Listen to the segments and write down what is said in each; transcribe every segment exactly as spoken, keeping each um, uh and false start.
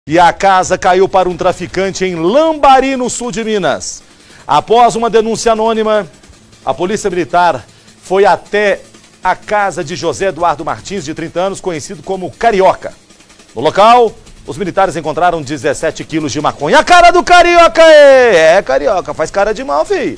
E a casa caiu para um traficante em Lambari, no sul de Minas. Após uma denúncia anônima, a Polícia Militar foi até a casa de José Eduardo Martins, de trinta anos, conhecido como Carioca. No local, os militares encontraram dezessete quilos de maconha. A cara do Carioca é! É, Carioca, faz cara de mal, filho.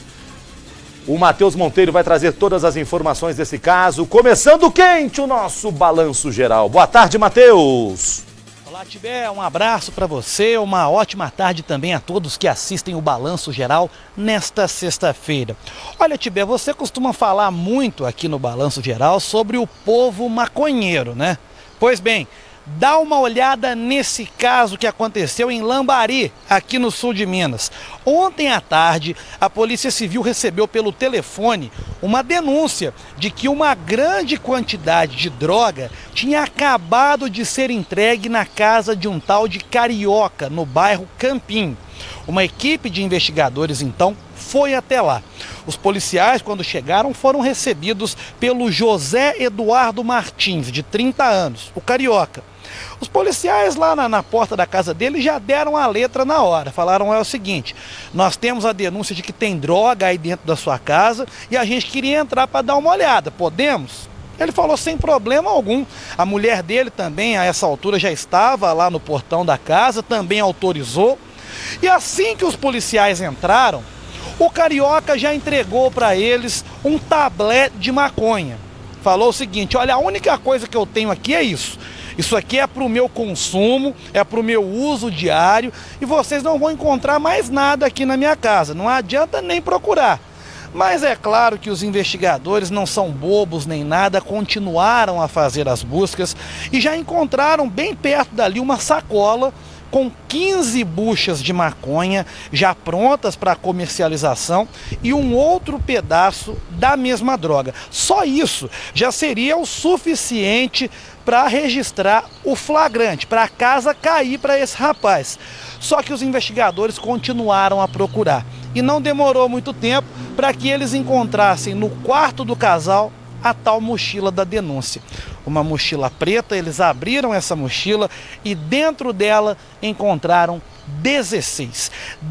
O Matheus Monteiro vai trazer todas as informações desse caso, começando quente o nosso balanço geral. Boa tarde, Matheus. Olá, Tibé, um abraço para você, uma ótima tarde também a todos que assistem o Balanço Geral nesta sexta-feira. Olha, Tibé, você costuma falar muito aqui no Balanço Geral sobre o povo maconheiro, né? Pois bem, dá uma olhada nesse caso que aconteceu em Lambari, aqui no sul de Minas. Ontem à tarde, a Polícia Civil recebeu pelo telefone uma denúncia de que uma grande quantidade de droga tinha acabado de ser entregue na casa de um tal de Carioca, no bairro Campim. Uma equipe de investigadores, então, foi até lá. Os policiais, quando chegaram, foram recebidos pelo José Eduardo Martins, de trinta anos, o Carioca. Os policiais lá na, na porta da casa dele já deram a letra na hora. Falaram é o seguinte: nós temos a denúncia de que tem droga aí dentro da sua casa e a gente queria entrar para dar uma olhada. Podemos? Ele falou sem problema algum. A mulher dele também, a essa altura, já estava lá no portão da casa, também autorizou. E assim que os policiais entraram, o Carioca já entregou para eles um tablete de maconha. Falou o seguinte: olha, a única coisa que eu tenho aqui é isso. Isso aqui é para o meu consumo, é para o meu uso diário e vocês não vão encontrar mais nada aqui na minha casa. Não adianta nem procurar. Mas é claro que os investigadores não são bobos nem nada, continuaram a fazer as buscas e já encontraram bem perto dali uma sacola com quinze buchas de maconha já prontas para comercialização e um outro pedaço da mesma droga. Só isso já seria o suficiente para registrar o flagrante, para a casa cair para esse rapaz. Só que os investigadores continuaram a procurar e não demorou muito tempo para que eles encontrassem no quarto do casal a tal mochila da denúncia. Uma mochila preta, eles abriram essa mochila e dentro dela encontraram dezesseis.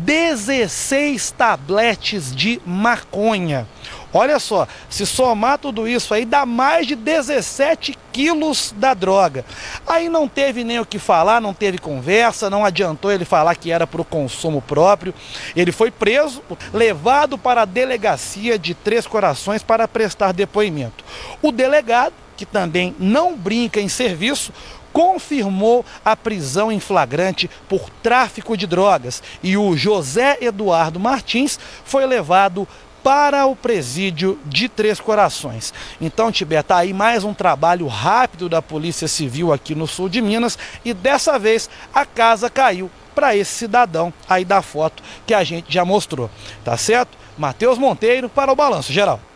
dezesseis tabletes de maconha. Olha só, se somar tudo isso aí, dá mais de dezessete quilos da droga. Aí não teve nem o que falar, não teve conversa, não adiantou ele falar que era para o consumo próprio. Ele foi preso, levado para a delegacia de Três Corações para prestar depoimento. O delegado, que também não brinca em serviço, confirmou a prisão em flagrante por tráfico de drogas e o José Eduardo Martins foi levado para o presídio de Três Corações. Então, Tibé, tá aí mais um trabalho rápido da Polícia Civil aqui no sul de Minas e dessa vez a casa caiu para esse cidadão aí da foto que a gente já mostrou. Tá certo? Matheus Monteiro para o Balanço Geral.